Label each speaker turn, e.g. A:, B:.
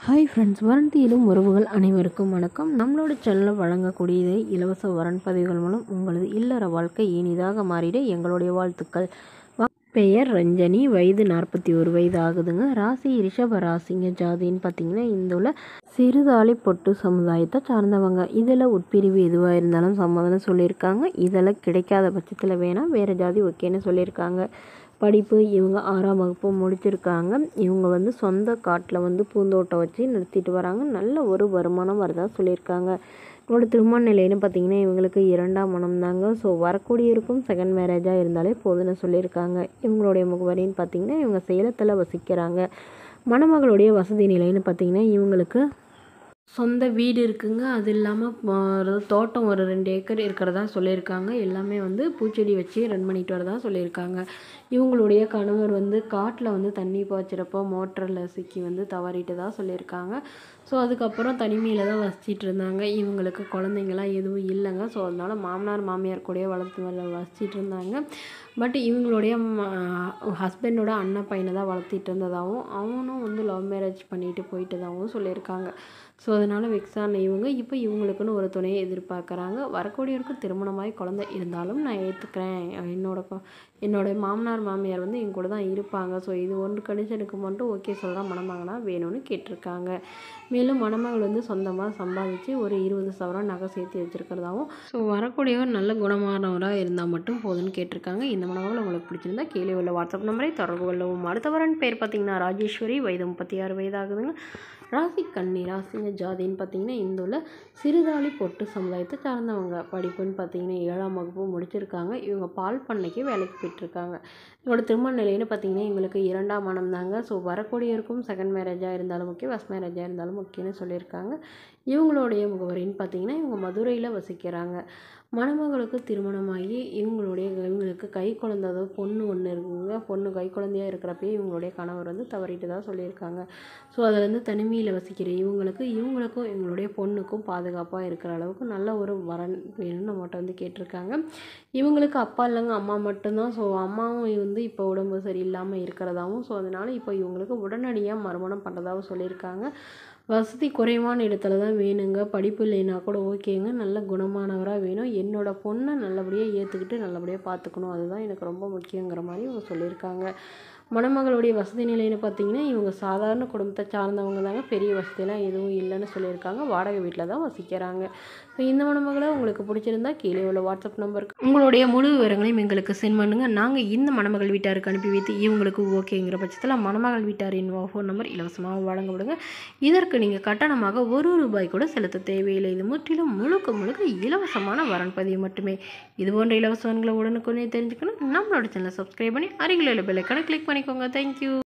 A: Hi friends, வரன்தியிலும் உறவுகள் அனைவருக்கும் வணக்கம். நம்மளோட சேனலில் வழங்கக்கூடிய இலவச வரன் பதிவுகள் மூலம் உங்களது இல்லற வாழ்க்கை இனிதாக மாறிட எங்களுடைய வாழ்த்துக்கள். பெயர் ரஞ்சனி, வயது 41 வயது ஆகுதுங்க. ராசி ரிஷப ராசிங்க. ஜாதின்னு பார்த்தீங்கன்னா இந்துள்ள சிறுதாளி பொட்டு சமுதாயத்தை சார்ந்தவங்க. இதில் உட்பிரிவு எதுவாக இருந்தாலும் சம்மதம்னு சொல்லியிருக்காங்க. இதில் கிடைக்காத பட்சத்தில் வேணால் வேறு ஜாதி ஓகேன்னு சொல்லியிருக்காங்க. படிப்பு இவங்க 6ஆம் வகுப்பு முடிச்சிருக்காங்க. இவங்க சொந்த காட்டில் பூந்தோட்டம் வச்சு நடத்திட்டு வராங்க. நல்ல ஒரு வருமானம் வரதா சொல்லியிருக்காங்க. இவங்களோட திருமண நிலைன்னு பார்த்திங்கன்னா இவங்களுக்கு 2ஆம் மனம் தாங்க. ஸோ வரக்கூடியவருக்கும் செகண்ட் மேரேஜாக இருந்தாலே போதுன்னு சொல்லியிருக்காங்க. இவங்களுடைய முகவரின்னு பார்த்திங்கன்னா இவங்க சேலத்தில் வசிக்கிறாங்க. மணமகளுடைய வசதி நிலைன்னு பார்த்திங்கன்னா இவங்களுக்கு சொந்த வீடு இருக்குங்க. அது இல்லாமல் தோட்டம் ஒரு 2 ஏக்கர் இருக்கிறதா சொல்லியிருக்காங்க. எல்லாமே பூச்செடி வச்சு ரன் பண்ணிட்டு வரதா சொல்லியிருக்காங்க. இவங்களுடைய கணவர் காட்டில் தண்ணி பாய்ச்சிறப்போ மோட்டரில் சிக்கி தவறிட்டதாக சொல்லியிருக்காங்க. ஸோ அதுக்கப்புறம் தனிமையில் தான் வசிச்சிட்டு இருந்தாங்க. இவங்களுக்கு குழந்தைங்களாம் எதுவும் இல்லைங்க. ஸோ அதனால் மாமனார் மாமியார் கூடயே வசிச்சிட்டு இருந்தாங்க. பட் இவங்களுடைய ஹஸ்பண்டோட அண்ணன் பையனை தான் வளர்த்திட்டு இருந்ததாகவும் அவனும் லவ் மேரேஜ் பண்ணிட்டு போயிட்டதாகவும் சொல்லியிருக்காங்க. ஸோ அதனால் வெக்ஸான இவங்க இப்போ இவங்களுக்குன்னு ஒரு துணையை எதிர்பார்க்குறாங்க. வரக்கூடியவருக்கு திருமணமாகி குழந்தை இருந்தாலும் நான் ஏற்றுக்கிறேன். என்னோட மாமனார் மாமியார் என் கூட தான் இருப்பாங்க. ஸோ இது ஒன்று கண்டிஷனுக்கு மட்டும் ஓகே சொல்கிறேன், மணமகனா வேணும்னு கேட்டிருக்காங்க. மேலும் மணமகள் சொந்தமாக சம்பாதிச்சு ஒரு 20 சவரம் நகை சேர்த்து வச்சுருக்கிறதாவும், ஸோ வரக்கூடியவர் நல்ல குணமானவராக இருந்தால் மட்டும் போதுன்னு கேட்டிருக்காங்க. இந்த மணமகள் உங்களுக்கு பிடிச்சிருந்தா கீழே உள்ள வாட்ஸ்அப் நம்பரை தொடர்பு கொள்ளவும். அடுத்த வரன் பேர் பார்த்திங்கன்னா ராஜேஸ்வரி, வயது 36 வயதாகுதுங்க. ராசி கன்னி ராசிங்க. ஜாதின்னு பார்த்திங்கன்னா இந்துள்ள சிறுதாளி பொட்டு சமுதாயத்தை சார்ந்தவங்க. படிப்புன்னு பார்த்திங்கன்னா 7ஆம் வகுப்பு முடிச்சிருக்காங்க. இவங்க பால் பண்ணைக்கு வேலைக்கு போயிட்டுருக்காங்க. இவங்களோட திருமண நிலைன்னு பார்த்திங்கன்னா இவங்களுக்கு 2ஆம் மனம் தாங்க. ஸோ வரக்கூடியவருக்கும் செகண்ட் மேரேஜாக இருந்தாலும் ஓகே, ஃபஸ்ட் மேரேஜாக இருந்தாலும் ஓகேன்னு சொல்லியிருக்காங்க. இவங்களுடைய முகவரின்னு பார்த்திங்கன்னா இவங்க மதுரையில் வசிக்கிறாங்க. மணமகளுக்கு திருமணமாகி இவங்களுக்கு கை குழந்தை பொண்ணு ஒன்று இருக்குங்க. பொண்ணு கை குழந்தையாக இருக்கிறப்பயே இவங்களுடைய கணவர் தவறிட்டு தான் சொல்லியிருக்காங்க. ஸோ அதில் தனிமையில் வசிக்கிற இவங்களுக்கும் இவங்களுடைய பொண்ணுக்கும் பாதுகாப்பாக இருக்கிற அளவுக்கு நல்ல ஒரு வரன் வேணும்னு நம்மகிட்ட கேட்டிருக்காங்க. இவங்களுக்கு அப்பா இல்லைங்க, அம்மா மட்டும்தான். ஸோ அம்மாவும் இப்போ உடம்பு சரியில்லாமல் இருக்கிறதாவும், ஸோ அதனால் இப்போ இவங்களுக்கு உடனடியாக மறுமணம் பண்ணுறதாகவும் சொல்லியிருக்காங்க. வசதி குறைவான இடத்துல தான் வேணுங்க. படிப்பு இல்லைன்னா கூட ஓகேங்க. நல்ல குணமானவராக வேணும். என்னோட பொண்ணை நல்லபடியாக ஏற்றுக்கிட்டு நல்லபடியாக பார்த்துக்கணும், அதுதான் எனக்கு ரொம்ப முக்கியங்கிற மாதிரி இவங்க சொல்லியிருக்காங்க. மணமகளுடைய வசதி நிலைன்னு பார்த்திங்கன்னா இவங்க சாதாரண குடும்பத்தை சார்ந்தவங்க தாங்க. பெரிய வசதியெல்லாம் எதுவும் இல்லைன்னு சொல்லியிருக்காங்க. வாடகை வீட்டில் தான் வசிக்கிறாங்க. ஸோ இந்த மணமகளை உங்களுக்கு பிடிச்சிருந்தா கீழே உள்ள வாட்ஸ்அப் நம்பருக்கு உங்களுடைய முழு விவரங்களையும் எங்களுக்கு சென்ட் பண்ணுங்கள். நாங்கள் இந்த மணமகள் வீட்டாருக்கு அனுப்பி வைத்து இவங்களுக்கு ஓகேங்கிற பட்சத்தில் மணமகள் வீட்டாரின் ஃபோன் நம்பர் இலவசமாக வழங்க விடுங்க. இதற்கு நீங்கள் கட்டணமாக ₹1 கூட செலுத்த தேவையில்லை. இது முற்றிலும் முழுக்க இலவசமான வரன் பதிவு மட்டுமே. இது போன்ற இலவசங்களை உடனுக்குடனே தெரிஞ்சுக்கணும் நம்மளோட சேனலை சப்ஸ்கிரைப் பண்ணி அருகில் உள்ள பெல் ஐகானை கிளிக் பண்ணிக்கோங்க. தேங்க்யூ.